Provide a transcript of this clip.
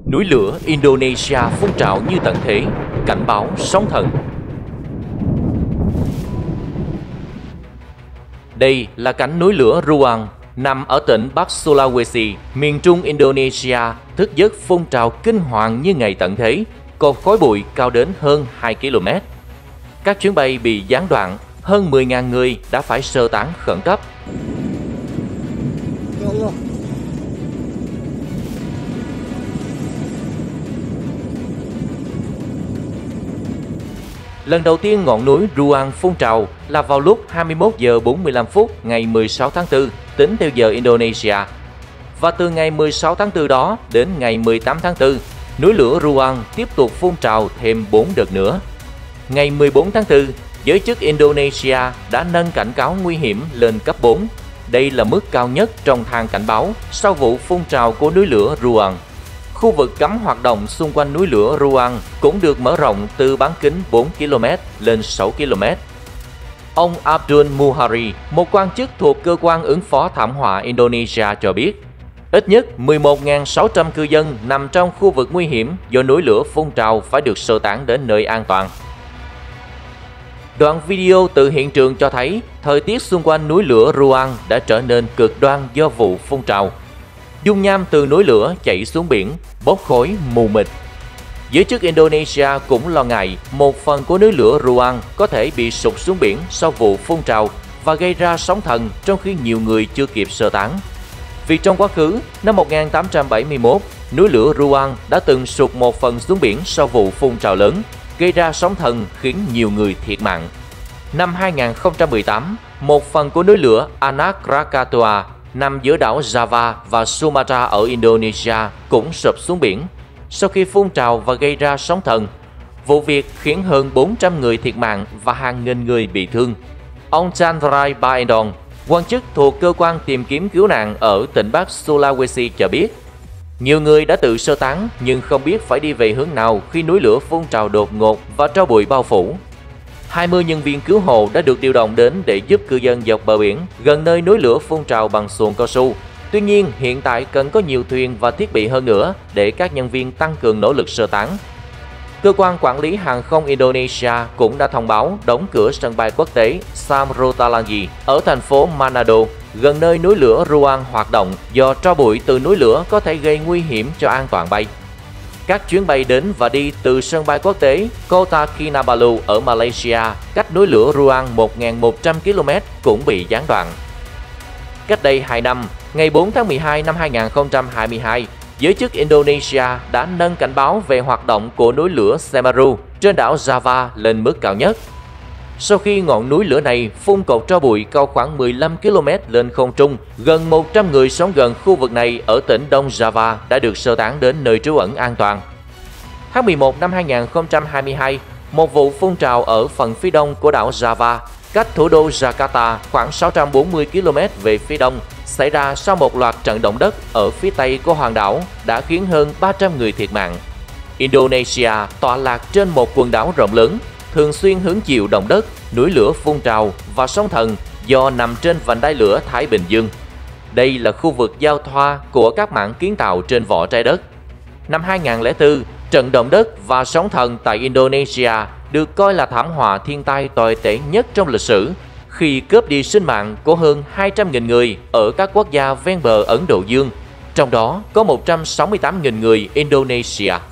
Núi lửa Indonesia phun trào như tận thế, cảnh báo sóng thần. Đây là cánh núi lửa Ruang, nằm ở tỉnh Bắc Sulawesi, miền trung Indonesia, thức giấc phun trào kinh hoàng như ngày tận thế, cột khói bụi cao đến hơn 2 km. Các chuyến bay bị gián đoạn, hơn 10.000 người đã phải sơ tán khẩn cấp. Lần đầu tiên ngọn núi Ruang phun trào là vào lúc 21 giờ 45 phút ngày 16 tháng 4 tính theo giờ Indonesia. Và từ ngày 16 tháng 4 đó đến ngày 18 tháng 4, núi lửa Ruang tiếp tục phun trào thêm 4 đợt nữa. Ngày 14 tháng 4, giới chức Indonesia đã nâng cảnh cáo nguy hiểm lên cấp 4. Đây là mức cao nhất trong thang cảnh báo sau vụ phun trào của núi lửa Ruang. Khu vực cấm hoạt động xung quanh núi lửa Ruang cũng được mở rộng từ bán kính 4 km lên 6 km. Ông Abdul Muhari, một quan chức thuộc Cơ quan ứng phó thảm họa Indonesia cho biết, ít nhất 11.600 cư dân nằm trong khu vực nguy hiểm do núi lửa phun trào phải được sơ tán đến nơi an toàn. Đoạn video từ hiện trường cho thấy thời tiết xung quanh núi lửa Ruang đã trở nên cực đoan do vụ phun trào. Dung nham từ núi lửa chảy xuống biển, bốc khói mù mịt. Giới chức Indonesia cũng lo ngại một phần của núi lửa Ruang có thể bị sụt xuống biển sau vụ phun trào và gây ra sóng thần trong khi nhiều người chưa kịp sơ tán. Vì trong quá khứ, năm 1871, núi lửa Ruang đã từng sụt một phần xuống biển sau vụ phun trào lớn, gây ra sóng thần khiến nhiều người thiệt mạng. Năm 2018, một phần của núi lửa Anak Krakatoa nằm giữa đảo Java và Sumatra ở Indonesia cũng sụp xuống biển sau khi phun trào và gây ra sóng thần. Vụ việc khiến hơn 400 người thiệt mạng và hàng nghìn người bị thương. Ông Chandrai Baendong, quan chức thuộc cơ quan tìm kiếm cứu nạn ở tỉnh Bắc Sulawesi cho biết, nhiều người đã tự sơ tán nhưng không biết phải đi về hướng nào khi núi lửa phun trào đột ngột và tro bụi bao phủ. 20 nhân viên cứu hộ đã được điều động đến để giúp cư dân dọc bờ biển gần nơi núi lửa phun trào bằng xuồng cao su. Tuy nhiên, hiện tại cần có nhiều thuyền và thiết bị hơn nữa để các nhân viên tăng cường nỗ lực sơ tán. Cơ quan quản lý hàng không Indonesia cũng đã thông báo đóng cửa sân bay quốc tế Samratulangi ở thành phố Manado, gần nơi núi lửa Ruang hoạt động do tro bụi từ núi lửa có thể gây nguy hiểm cho an toàn bay. Các chuyến bay đến và đi từ sân bay quốc tế Kota Kinabalu ở Malaysia, cách núi lửa Ruang 1.100 km cũng bị gián đoạn. Cách đây 2 năm, ngày 4 tháng 12 năm 2022, giới chức Indonesia đã nâng cảnh báo về hoạt động của núi lửa Semeru trên đảo Java lên mức cao nhất. Sau khi ngọn núi lửa này phun cột tro bụi cao khoảng 15 km lên không trung, gần 100 người sống gần khu vực này ở tỉnh Đông Java đã được sơ tán đến nơi trú ẩn an toàn. Tháng 11 năm 2022, một vụ phun trào ở phần phía đông của đảo Java, cách thủ đô Jakarta khoảng 640 km về phía đông, xảy ra sau một loạt trận động đất ở phía tây của hòn đảo đã khiến hơn 300 người thiệt mạng. Indonesia tọa lạc trên một quần đảo rộng lớn, thường xuyên hứng chịu động đất, núi lửa phun trào và sóng thần do nằm trên vành đai lửa Thái Bình Dương. Đây là khu vực giao thoa của các mảng kiến tạo trên vỏ trái đất. Năm 2004, trận động đất và sóng thần tại Indonesia được coi là thảm họa thiên tai tồi tệ nhất trong lịch sử, khi cướp đi sinh mạng của hơn 200.000 người ở các quốc gia ven bờ Ấn Độ Dương, trong đó có 168.000 người Indonesia.